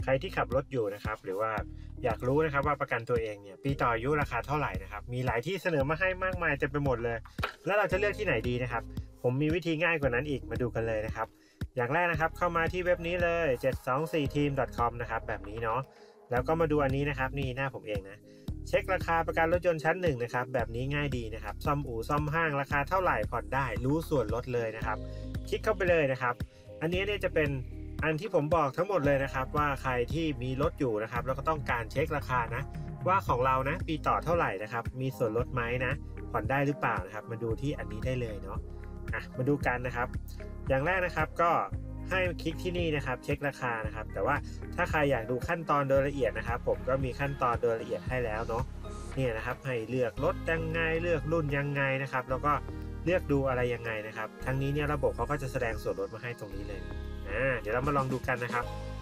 รที่ขับรถอยู่นะครับหรือว่าอยากรู้นะครับว่าประกันตัวเองเนี่ยปีต่ออายุราคาเท่าไหร่นะครับมีหลายที่เสนอมาให้มากมายเต็มไปหมดเลยแล้วเราจะเลือกที่ไหนดีนะครับผมมีวิธีง่ายกว่านั้นอีกมาดูกันเลยนะครับอย่างแรกนะครับเข้ามาที่เว็บนี้เลย724team.com นะครับแบบนี้เนาะแล้วก็มาดูอันนี้นะครับนี่หน้าผมเองนะเช็คราคาประกันรถยนต์ชั้น1นะครับแบบนี้ง่ายดีนะครับซ่อมอู่ซ่อมห้างราคาเท่าไหร่ผ่อนได้รู้ส่วนลดเลยนะครับคลิกเข้าไปเลยนะครับอันนี้เนี่ยจะเป็นอันที่ผมบอกทั้งหมดเลยนะครับว่าใครที่มีรถอยู่นะครับแล้วก็ต้องการเช็คราคานะว่าของเรานะปีต่อเท่าไหร่นะครับมีส่วนลดไหมนะผ่อนได้หรือเปล่านะครับมาดูที่อันนี้ได้เลยเนาะมาดูกันนะครับอย่างแรกนะครับก็ให้คลิกที่นี่นะครับเช็คราคานะครับแต่ว่าถ้าใครอยากดูขั้นตอนโดยละเอียดนะครับผมก็มีขั้นตอนโดยละเอียดให้แล้วเนาะเนี่ยนะครับให้เลือกรถยังไงเลือกรุ่นยังไงนะครับแล้วก็เลือกดูอะไรยังไงนะครับทั้งนี้เนี่ยระบบเขาก็จะแสดงส่วนลดมาให้ตรงนี้เลยเดี๋ยวเรามาลองดูกันนะครับ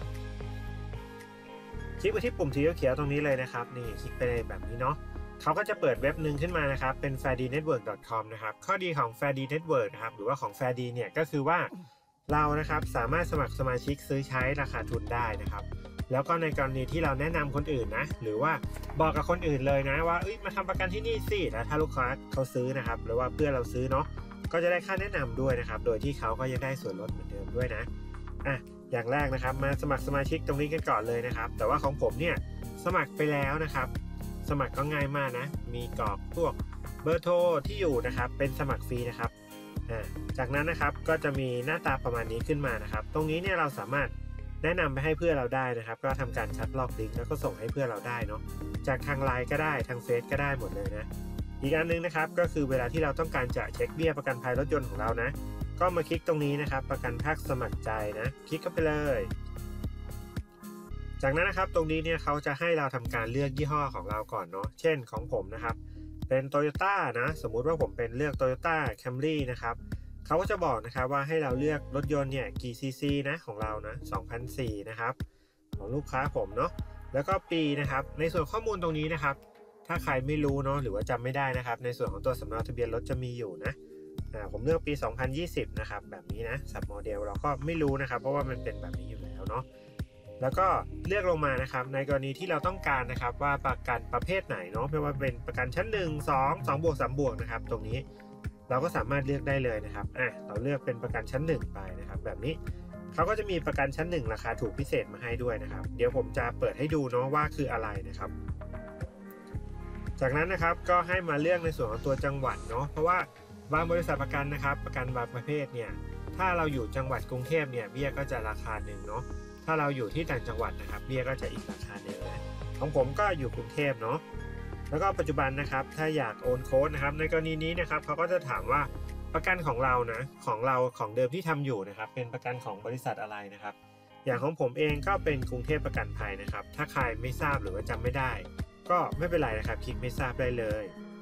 คลิกไปที่ปุ่มสีเขียวตรงนี้เลยนะครับนี่คลิกไปเลยแบบนี้เนาะเขาก็จะเปิดเว็บหนึ่งขึ้นมานะครับเป็น fairdnetwork.com นะครับข้อดีของ Fairdy Network นะครับหรือว่าของ Fairdy เนี่ยก็คือว่าเรานะครับสามารถสมัครสมาชิกซื้อใช้ราคาทุนได้นะครับแล้วก็ในกรณีที่เราแนะนำคนอื่นนะหรือว่าบอกกับคนอื่นเลยนะว่ามาทำประกันที่นี่สิแล้วถ้าลูกค้าเขาซื้อนะครับหรือว่าเพื่อนเราซื้อเนาะก็จะได้ค่าแนะนำด้วยนะครับโดยที่เขาก็ยังได้ส่วนลดเหมือนเดิมด้วยนะอย่างแรกนะครับมาสมัครสมาชิกตรงนี้กันก่อนเลยนะครับแต่ว่าของผมเนี่ยสมัครไปแล้วนะครับสมัครก็ง่ายมากนะมีกรอกพวกเบอร์โทรที่อยู่นะครับเป็นสมัครฟรีนะครับจากนั้นนะครับก็จะมีหน้าตาประมาณนี้ขึ้นมานะครับตรงนี้เนี่ยเราสามารถแนะนำไปให้เพื่อนเราได้นะครับก็ทำการคัดลอกลิงก์แล้วก็ส่งให้เพื่อนเราได้เนาะจากทางไลน์ก็ได้ทางเฟซก็ได้หมดเลยนะอีกอันนึงนะครับก็คือเวลาที่เราต้องการจะเช็คเบี้ยประกันภัยรถยนต์ของเรานะก็มาคลิกตรงนี้นะครับประกันภาคสมัครใจนะคลิกเข้าไปเลยจากนั้นนะครับตรงนี้เนี่ยเขาจะให้เราทำการเลือกยี่ห้อของเราก่อนเนาะเช่นของผมนะครับเป็น Toyota นะสมมุติว่าผมเป็นเลือก Toyota Camry นะครับเขาก็จะบอกนะครับว่าให้เราเลือกรถยนต์เนี่ยกี่ซีซีนะของเรานะ2004นะครับของลูกค้าผมเนาะแล้วก็ปีนะครับในส่วนข้อมูลตรงนี้นะครับถ้าใครไม่รู้เนาะหรือว่าจำไม่ได้นะครับในส่วนของตัวสำเนาทะเบียนรถจะมีอยู่นะผมเลือกปี2020นะครับแบบนี้นะสับโมเดลเราก็ไม่รู้นะครับเพราะว่ามันเป็นแบบนี้อยู่แล้วเนาะแล้วก็เลือกลงมานะครับในกรณีที่เราต้องการนะครับว่าประกันประเภทไหนเนาะไม่ว่าเป็นประกันชั้น1 2 2บวก3บวกนะครับตรงนี้เราก็สามารถเลือกได้เลยนะครับเราเลือกเป็นประกันชั้น1ไปนะครับแบบนี้เขาก็จะมีประกันชั้น1ราคาถูกพิเศษมาให้ด้วยนะครับเดี๋ยวผมจะเปิดให้ดูเนาะว่าคืออะไรนะครับจากนั้นนะครับก็ให้มาเลือกในส่วนของตัวจังหวัดเนาะเพราะว่าบางบริษัทประกันนะครับประกันบางประเภทเนี่ยถ้าเราอยู่จังหวัดกรุงเทพเนี่ยเบี้ยก็จะราคาหนึ่งเนาะถ้าเราอยู่ที่ต่างจังหวัดนะครับเบี้ยก็จะอีกราคาหนึ่งนะของผมก็อยู่กรุงเทพเนาะแล้วก็ปัจจุบันนะครับถ้าอยากโอนโค้ดนะครับในกรณีนี้นะครับเขาก็จะถามว่าประกันของเรานะของเดิมที่ทำอยู่นะครับเป็นประกันของบริษัทอะไรนะครับอย่างของผมเองก็เป็นกรุงเทพประกันภัยนะครับถ้าใครไม่ทราบหรือว่าจำไม่ได้ก็ไม่เป็นไรนะครับคลิกไม่ทราบได้เลย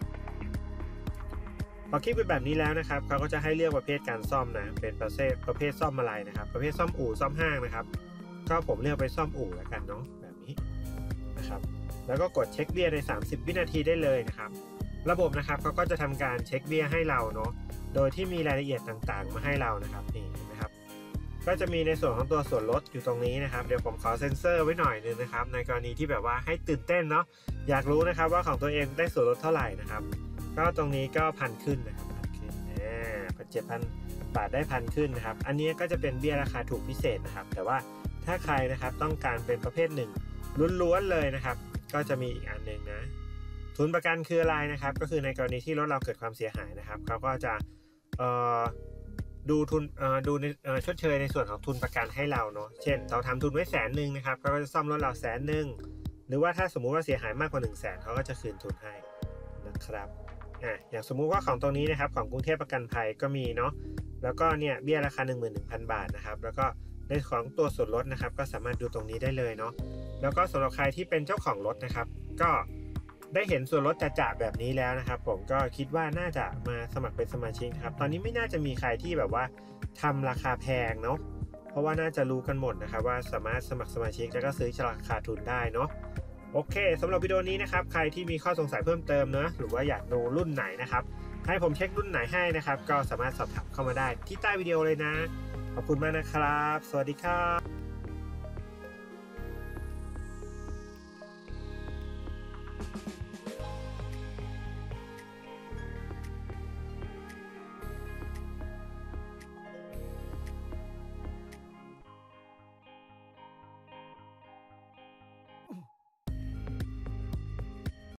พอคลิกเป็นแบบนี้แล้วนะครับเขาก็จะให้เลือกประเภทการซ่อมนะเป็นประเภทซ่อมอะไรนะครับประเภทซ่อมอู่ซ่อมห้างนะครับก็ผมเลือกไปซ่อมอู่แล้วกันเนาะแบบนี้นะครับแล้วก็กดเช็คเบี้ยใน30วินาทีได้เลยนะครับระบบนะครับเขาก็จะทำการเช็คเบี้ยให้เราเนาะโดยที่มีรายละเอียดต่างๆมาให้เรานะครับนี่เห็นไหมครับก็จะมีในส่วนของตัวส่วนลดอยู่ตรงนี้นะครับเดี๋ยวผมขอเซ็นเซอร์ไว้หน่อยนึงนะครับในกรณีที่แบบว่าให้ตื่นเต้นเนาะอยากรู้นะครับว่าของตัวเองได้ส่วนลดเท่าไหร่นะครับก็ตรงนี้ก็1,000ขึ้นนะครับ1,000ขึ้น7,000 บาทได้1,000ขึ้นนะครับอันนี้ก็จะเป็นเบี้ยราคาถูกพิเศษนะครับแต่ว่าถ้าใครนะครับต้องการเป็นประเภท1ล้วนๆเลยนะครับก็จะมีอีกอันนึงนะทุนประกันคืออะไรนะครับก็คือในกรณีที่รถเราเกิดความเสียหายนะครับเขาก็จะดูทุนดูในชดเชยในส่วนของทุนประกันให้เราเนาะเช่นเราทำทุนไว้100,000นะครับเขาก็จะซ่อมรถเรา100,000หรือว่าถ้าสมมุติว่าเสียหายมากกว่า100,000เขาก็จะคืนทุนให้นะครับอย่างสมมุติว่าของตรงนี้นะครับของกรุงเทพประกันภัยก็มีเนาะแล้วก็เนี่ยเบี้ยราคา 11,000 บาทนะครับแล้วก็ในของตัวส่วนลดนะครับก็สามารถดูตรงนี้ได้เลยเนาะแล้วก็สำหรับใครที่เป็นเจ้าของรถนะครับก็ได้เห็นส่วนลดจ่าๆแบบนี้แล้วนะครับผมก็คิดว่าน่าจะมาสมัครเป็นสมาชิกครับตอนนี้ไม่น่าจะมีใครที่แบบว่าทำราคาแพงเนาะเพราะว่าน่าจะรู้กันหมดนะครับว่าสามารถสมัครสมาชิกแล้วก็ซื้อราคาทุนได้เนาะโอเคสำหรับวิดีโอนี้นะครับใครที่มีข้อสงสัยเพิ่มเติมเนอะหรือว่าอยากดูรุ่นไหนนะครับให้ผมเช็ครุ่นไหนให้นะครับก็สามารถสอบถามเข้ามาได้ที่ใต้วิดีโอเลยนะขอบคุณมากนะครับสวัสดีครับ